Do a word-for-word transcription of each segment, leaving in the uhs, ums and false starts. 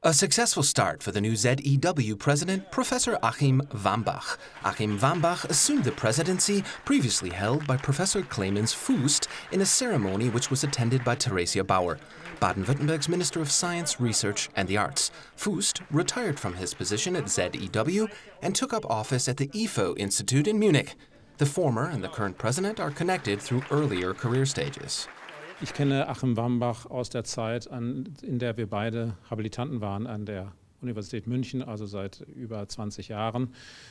A successful start for the new Z E W president, Professor Achim Wambach. Achim Wambach assumed the presidency previously held by Professor Clemens Fuest in a ceremony which was attended by Theresia Bauer, Baden-Württemberg's Minister of Science, Research and the Arts. Fuest retired from his position at Z E W and took up office at the I F O Institute in Munich. The former and the current president are connected through earlier career stages. Ich kenne Achim Wambach aus der Zeit, an, in der wir beide Habilitanten waren an der Universität München, also seit über zwanzig Jahren.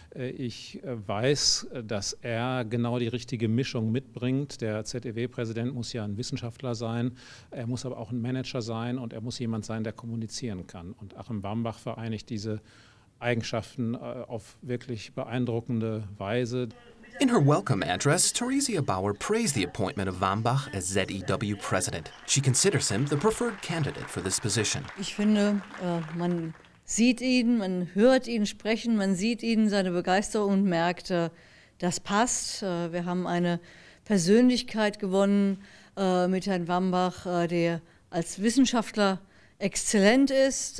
Ich weiß, dass er genau die richtige Mischung mitbringt. Der Z E W-Präsident muss ja ein Wissenschaftler sein, er muss aber auch ein Manager sein und er muss jemand sein, der kommunizieren kann. Und Achim Wambach vereinigt diese Eigenschaften auf wirklich beeindruckende Weise. In her welcome address, Theresia Bauer praised the appointment of Wambach as Z E W president. She considers him the preferred candidate for this position. Ich finde, man sieht ihn, man hört ihn sprechen, man sieht ihn, seine Begeisterung und merkt, das passt. Wir haben eine Persönlichkeit gewonnen mit Herrn Wambach, der als Wissenschaftler exzellent ist,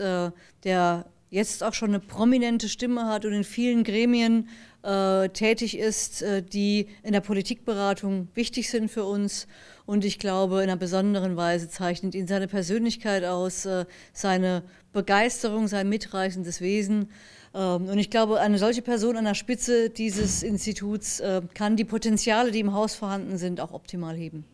der jetzt auch schon eine prominente Stimme hat und in vielen Gremien äh, tätig ist, äh, die in der Politikberatung wichtig sind für uns. Und ich glaube, in einer besonderen Weise zeichnet ihn seine Persönlichkeit aus, äh, seine Begeisterung, sein mitreißendes Wesen. Ähm, und ich glaube, eine solche Person an der Spitze dieses Instituts äh, kann die Potenziale, die im Haus vorhanden sind, auch optimal heben.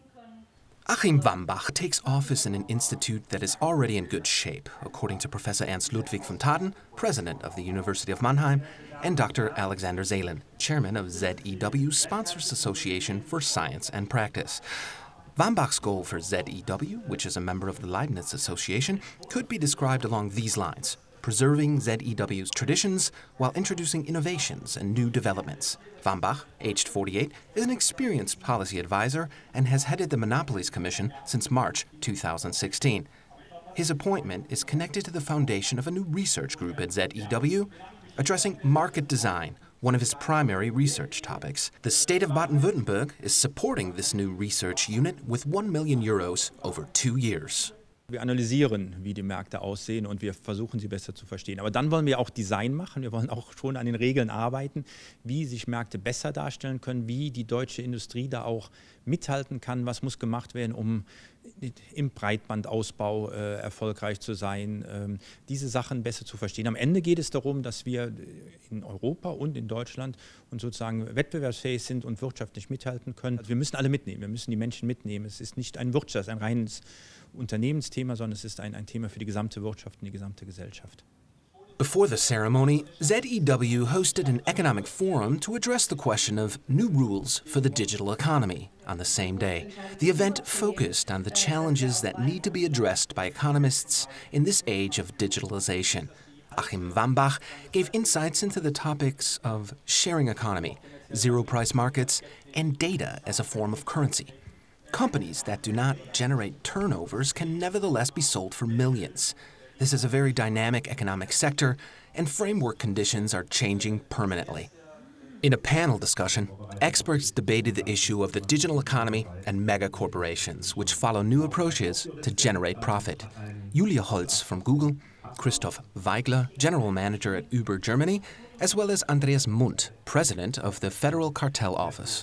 Achim Wambach takes office in an institute that is already in good shape, according to Professor Ernst Ludwig von Taden, president of the University of Mannheim, and Doctor Alexander Zehlen, chairman of Z E W's Sponsors Association for Science and Practice. Wambach's goal for Z E W, which is a member of the Leibniz Association, could be described along these lines: preserving Z E W's traditions while introducing innovations and new developments. Wambach, aged forty-eight, is an experienced policy advisor and has headed the Monopolies Commission since March two thousand sixteen. His appointment is connected to the foundation of a new research group at Z E W, addressing market design, one of his primary research topics. The state of Baden-Württemberg is supporting this new research unit with one million euros over two years. Wir analysieren, wie die Märkte aussehen und wir versuchen, sie besser zu verstehen. Aber dann wollen wir auch Design machen, wir wollen auch schon an den Regeln arbeiten, wie sich Märkte besser darstellen können, wie die deutsche Industrie da auch mithalten kann, was muss gemacht werden, um im Breitbandausbau äh, erfolgreich zu sein, ähm, diese Sachen besser zu verstehen. Am Ende geht es darum, dass wir in Europa und in Deutschland und sozusagen wettbewerbsfähig sind und wirtschaftlich mithalten können. Also wir müssen alle mitnehmen, wir müssen die Menschen mitnehmen. Es ist nicht ein Wirtschafts-, ein reines Unternehmensthema, sondern es ist ein, ein Thema für die gesamte Wirtschaft und die gesamte Gesellschaft. Before the ceremony, Z E W hosted an economic forum to address the question of new rules for the digital economy on the same day. The event focused on the challenges that need to be addressed by economists in this age of digitalization. Achim Wambach gave insights into the topics of sharing economy, zero-price markets, and data as a form of currency. Companies that do not generate turnovers can nevertheless be sold for millions. This is a very dynamic economic sector, and framework conditions are changing permanently. In a panel discussion, experts debated the issue of the digital economy and mega corporations, which follow new approaches to generate profit. Julia Holz from Google, Christoph Weigler, General Manager at Uber Germany, as well as Andreas Mundt, President of the Federal Cartel Office.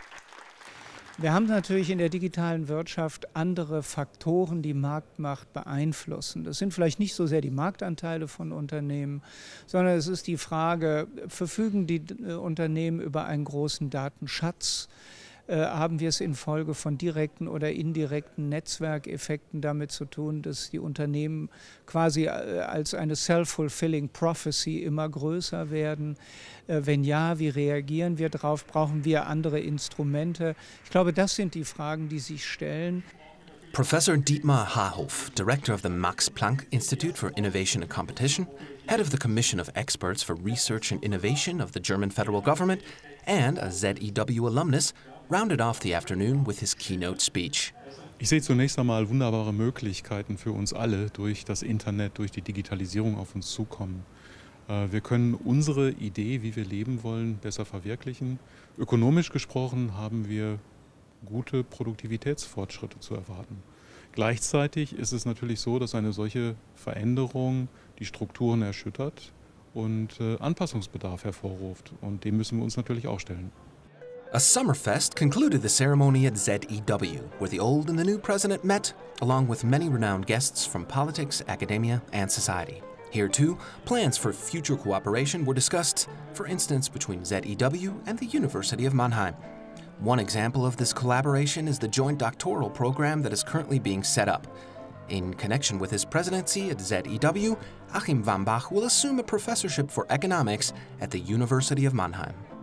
Wir haben natürlich in der digitalen Wirtschaft andere Faktoren, die Marktmacht beeinflussen. Das sind vielleicht nicht so sehr die Marktanteile von Unternehmen, sondern es ist die Frage, verfügen die Unternehmen über einen großen Datenschatz? Äh, haben wir es infolge von direkten oder indirekten Netzwerkeffekten damit zu tun, dass die Unternehmen quasi als eine self-fulfilling prophecy immer größer werden? Äh, wenn ja, wie reagieren wir darauf? Brauchen wir andere Instrumente? Ich glaube, das sind die Fragen, die sich stellen. Professor Dietmar Hahof, director of the Max Planck Institute for Innovation and Competition, head of the Commission of Experts for Research and Innovation of the German federal government, and a Z E W alumnus, rounded off the afternoon with his keynote speech. Ich sehe zunächst einmal wunderbare Möglichkeiten für uns alle durch das Internet, durch die Digitalisierung auf uns zukommen. Wir können unsere Idee, wie wir leben wollen, besser verwirklichen. Ökonomisch gesprochen haben wir gute Produktivitätsfortschritte zu erwarten. Gleichzeitig ist es natürlich so, dass eine solche Veränderung die Strukturen erschüttert und äh, Anpassungsbedarf hervorruft. Und dem müssen wir uns natürlich auch stellen. A Summerfest concluded the ceremony at Z E W, where the old and the new president met, along with many renowned guests from politics, academia, and society. Here, too, plans for future cooperation were discussed, for instance, between Z E W and the University of Mannheim. One example of this collaboration is the joint doctoral program that is currently being set up. In connection with his presidency at Z E W, Achim Wambach will assume a professorship for economics at the University of Mannheim.